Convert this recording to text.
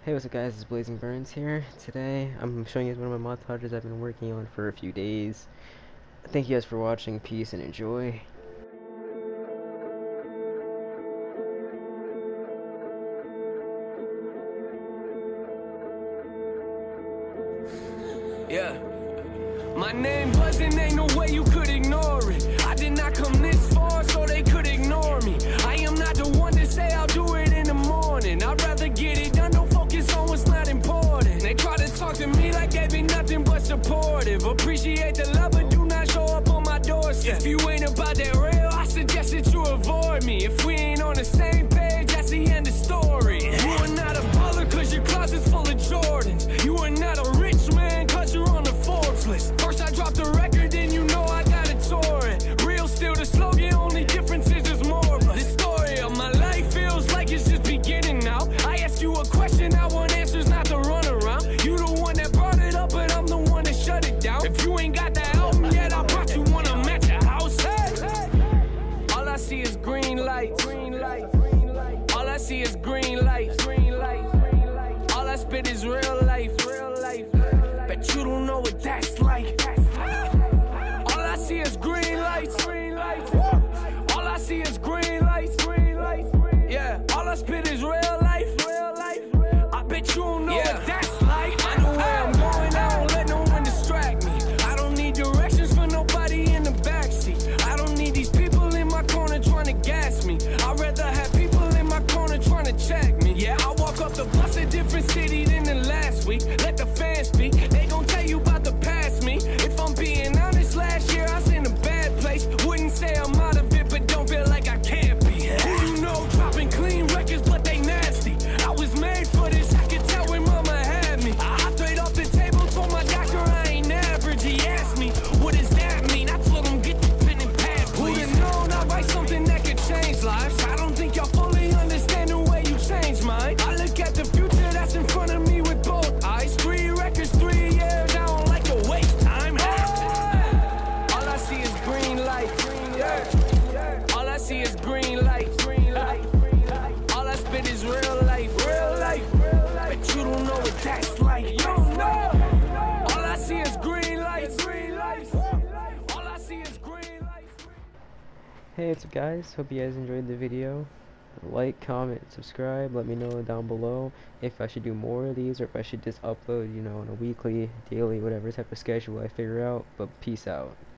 Hey, what's up guys, it's Blazing Burns here. Today, I'm showing you one of my montages I've been working on for a few days. Thank you guys for watching, peace and enjoy. Yeah. My name buzzing, ain't no way you could ignore it. I did not come this far so they could ignore me. I am not the one to say I'll do it in the morning. I'd rather get it done, don't focus on what's not important. They try to talk to me like they be nothing but supportive. Appreciate the love but do not show up on my doorstep. If you ain't about that real, I suggest that you avoid me. If we ain't on the same page, that's the end of story. You are not a baller cause your closet's full of Jordans. You are not a rich man cause you're on the Forbes list. First I dropped a record, then you know I gotta tour it. Real still the slogan, only difference is there's more of us. The story of my life feels like it's just beginning now. I ask you a question, I want answers, not to run around. You the one that brought it up, but I'm the one that shut it down. If you ain't got that album yet, I brought you one, I'm at your house. Hey. All I see is green lights. All I see is green lights. All I spit is real life. Bet you don't know what that's like. All I see is green lights. All I see is green lights. Yeah, all I spit is real life. I bet you don't know what that's like. I know where I'm going, I don't let no one distract me. I don't need directions for nobody in the backseat. I don't need these people in my corner trying to gas me. I'd rather have people in my corner trying to check me. Yeah, I walk up the bus a different city than the last week. Let the fans speak, they gon' tell you about the past me. If I'm being honest, last year I was in a bad place. Wouldn't say I'm out of it, but don't feel like I can't be. Who you know dropping clean records, but they nasty. I was made for this, I could tell when mama had me. I hopped right off the table, told my doctor I ain't average. He asked me, what does that mean? I told him, get the pen and pad, please. Who'da known I write something that could change lives? I don't think y'all fully understand the way you change mine. I look at the future that's in front of me with both eyes. 3 records, 3 years, I don't like to waste time. All I see is green lights. All I see is green lights. All I spit is real life. But you don't know what that's like. You don't know. All I see is green lights. All I see is green lights. Hey, what's up guys, hope you guys enjoyed the video. Like, comment, subscribe, let me know down below if I should do more of these or if I should just upload, on a weekly, daily, whatever type of schedule I figure out. But peace out.